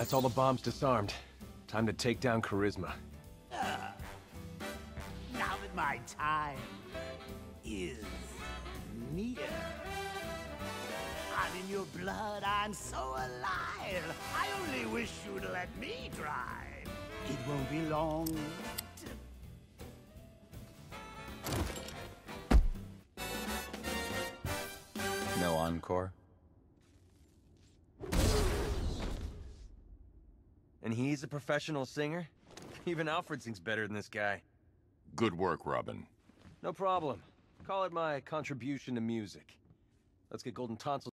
That's all the bombs disarmed. Time to take down Charisma. Now that my time is near, I'm in your blood, I'm so alive. I only wish you'd let me drive. It won't be long. No encore? And he's a professional singer? Even Alfred sings better than this guy. Good work, Robin. No problem. Call it my contribution to music. Let's get Golden Tonsils